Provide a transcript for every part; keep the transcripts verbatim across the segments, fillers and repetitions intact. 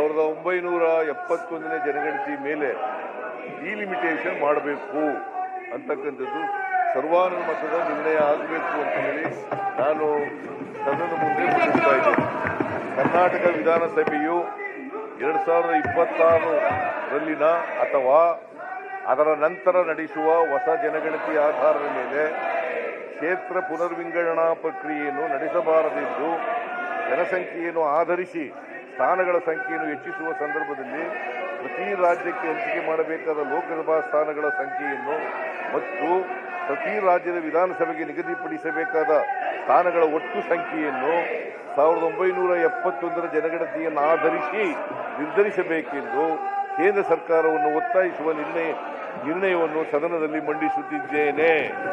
ಸಾವಿರದ ಒಂಬೈನೂರ ಎಪ್ಪತ್ತೊಂದನೇ ಜನಗಣತಿ ಮೇಲೆ ಡಿಲಿಮಿಟೇಷನ್ ಮಾಡಬೇಕು ಅಂತಕ್ಕಂಥದ್ದು ಸರ್ವಾನುಮತದ ನಿರ್ಣಯ ಆಗಬೇಕು ಅಂತ ಹೇಳಿ ನಾನು ಸದನದ ಮುಂದೆ ಮಂಡಿಸ್ತಾ ಇದ್ದೇನೆ. ಕರ್ನಾಟಕ ವಿಧಾನಸಭೆಯು ಎರಡು ಸಾವಿರದ ಇಪ್ಪತ್ತಾರರಲ್ಲಿನ ಅಥವಾ ಅದರ ನಂತರ ನಡೆಸುವ ಹೊಸ ಜನಗಣತಿ ಆಧಾರದ ಮೇಲೆ ಕ್ಷೇತ್ರ ಪುನರ್ವಿಂಗಡಣಾ ಪ್ರಕ್ರಿಯೆಯನ್ನು ನಡೆಸಬಾರದೆಂದು ಜನಸಂಖ್ಯೆಯನ್ನು ಆಧರಿಸಿ ಸ್ಥಾನಗಳ ಸಂಖ್ಯೆಯನ್ನು ಹೆಚ್ಚಿಸುವ ಸಂದರ್ಭದಲ್ಲಿ ಪ್ರತಿ ರಾಜ್ಯಕ್ಕೆ ಹಂಚಿಕೆ ಮಾಡಬೇಕಾದ ಲೋಕಸಭಾ ಸ್ಥಾನಗಳ ಸಂಖ್ಯೆಯನ್ನು ಮತ್ತು ಪ್ರತಿ ರಾಜ್ಯದ ವಿಧಾನಸಭೆಗೆ ನಿಗದಿಪಡಿಸಬೇಕಾದ ಸ್ಥಾನಗಳ ಒಟ್ಟು ಸಂಖ್ಯೆಯನ್ನು ಸಾವಿರದ ಒಂಬೈನೂರ ಎಪ್ಪತ್ತೊಂದರ ಜನಗಣತಿಯನ್ನು ಆಧರಿಸಿ ನಿರ್ಧರಿಸಬೇಕೆಂದು ಕೇಂದ್ರ ಸರ್ಕಾರವನ್ನು ಒತ್ತಾಯಿಸುವ ನಿರ್ಣಯ ನಿರ್ಣಯವನ್ನು ಸದನದಲ್ಲಿ ಮಂಡಿಸುತ್ತಿದ್ದೇನೆ.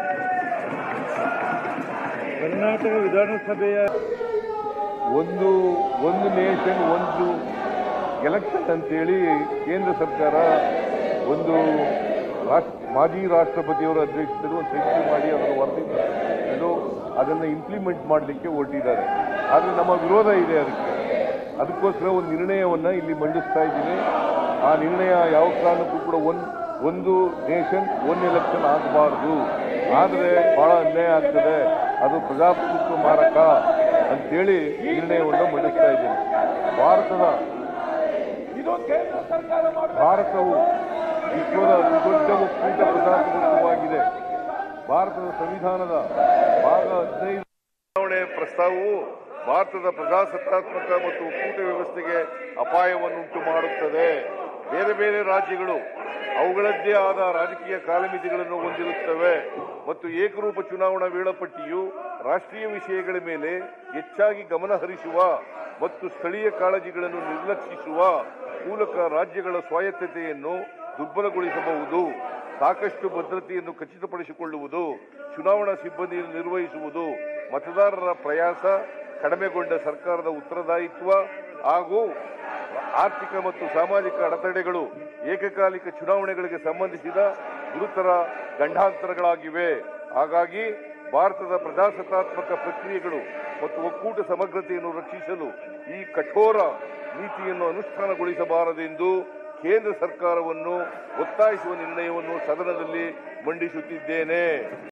ಕರ್ನಾಟಕ ವಿಧಾನಸಭೆಯ ಒಂದು ಒಂದು ನೇಷನ್ ಒಂದು ಎಲೆಕ್ಷನ್ ಅಂತೇಳಿ ಕೇಂದ್ರ ಸರ್ಕಾರ ಒಂದು ಮಾಜಿ ರಾಷ್ಟ್ರಪತಿಯವರ ಅಧ್ಯಕ್ಷರು ಒಂದು ಸಮಿತಿ ಮಾಡಿ ಅದರ ವರದಿ ಇದು ಅದನ್ನು ಇಂಪ್ಲಿಮೆಂಟ್ ಮಾಡಲಿಕ್ಕೆ ಹೊರಟಿದ್ದಾರೆ. ಆದರೆ ನಮ್ಮ ವಿರೋಧ ಇದೆ ಅದಕ್ಕೆ. ಅದಕ್ಕೋಸ್ಕರ ಒಂದು ನಿರ್ಣಯವನ್ನು ಇಲ್ಲಿ ಮಂಡಿಸ್ತಾ ಇದ್ದೀನಿ. ಆ ನಿರ್ಣಯ ಯಾವ ಕಾರಣಕ್ಕೂ ಕೂಡ ಒಂದು ಒಂದು ನೇಷನ್ ಒನ್ ಎಲೆಕ್ಷನ್ ಆಗಬಾರ್ದು. ಆದರೆ ಬಹಳ ಅನ್ಯಾಯ ಆಗ್ತದೆ, ಅದು ಪ್ರಜಾಪ್ರಭುತ್ವ ಮಾರಕ ಅಂತೇಳಿ ನಿರ್ಣಯವನ್ನು ಮಂಡಿಸ್ತಾ ಇದ್ದೀನಿ. ಭಾರತದ ಭಾರತವು ವಿಶ್ವದ ಅತಿದೊಡ್ಡ ಒಕ್ಕೂಟ ಪ್ರಜಾಪ್ರಭುತ್ವವಾಗಿದೆ. ಭಾರತದ ಸಂವಿಧಾನದ ಭಾಗ ಹದಿನೈದು ಚುನಾವಣೆ ಪ್ರಸ್ತಾವವು ಭಾರತದ ಪ್ರಜಾಸತ್ತಾತ್ಮಕ ಮತ್ತು ಒಕ್ಕೂಟ ವ್ಯವಸ್ಥೆಗೆ ಅಪಾಯವನ್ನುಂಟು ಮಾಡುತ್ತದೆ. ಬೇರೆ ಬೇರೆ ರಾಜ್ಯಗಳು ಅವುಗಳದ್ದೇ ಆದ ರಾಜಕೀಯ ಕಾಲಮಿತಿಗಳನ್ನು ಹೊಂದಿರುತ್ತವೆ ಮತ್ತು ಏಕರೂಪ ಚುನಾವಣಾ ವೇಳಾಪಟ್ಟಿಯು ರಾಷ್ಟ್ರೀಯ ವಿಷಯಗಳ ಮೇಲೆ ಹೆಚ್ಚಾಗಿ ಗಮನ ಹರಿಸುವ ಮತ್ತು ಸ್ಥಳೀಯ ಕಾಳಜಿಗಳನ್ನು ನಿರ್ಲಕ್ಷಿಸುವ ಮೂಲಕ ರಾಜ್ಯಗಳ ಸ್ವಾಯತ್ತತೆಯನ್ನು ದುರ್ಬಲಗೊಳಿಸಬಹುದು. ಸಾಕಷ್ಟು ಭದ್ರತೆಯನ್ನು ಖಚಿತಪಡಿಸಿಕೊಳ್ಳುವುದು, ಚುನಾವಣಾ ಸಿಬ್ಬಂದಿಯನ್ನು ನಿರ್ವಹಿಸುವುದು, ಮತದಾರರ ಪ್ರಯಾಸ ಕಡಿಮೆಗೊಂಡ ಸರ್ಕಾರದ ಉತ್ತರದಾಯಿತ್ವ ಹಾಗೂ ಆರ್ಥಿಕ ಮತ್ತು ಸಾಮಾಜಿಕ ಅಡೆತಡೆಗಳು ಏಕಕಾಲಿಕ ಚುನಾವಣೆಗಳಿಗೆ ಸಂಬಂಧಿಸಿದ ಗುರುತರ ಗಂಡಾಂತರಗಳಾಗಿವೆ. ಹಾಗಾಗಿ ಭಾರತದ ಪ್ರಜಾಸತ್ತಾತ್ಮಕ ಪ್ರಕ್ರಿಯೆಗಳು ಮತ್ತು ಒಕ್ಕೂಟ ಸಮಗ್ರತೆಯನ್ನು ರಕ್ಷಿಸಲು ಈ ಕಠೋರ ನೀತಿಯನ್ನು ಅನುಷ್ಠಾನಗೊಳಿಸಬಾರದೆಂದು ಕೇಂದ್ರ ಸರ್ಕಾರವನ್ನು ಒತ್ತಾಯಿಸುವ ನಿರ್ಣಯವನ್ನು ಸದನದಲ್ಲಿ ಮಂಡಿಸುತ್ತಿದ್ದೇನೆ.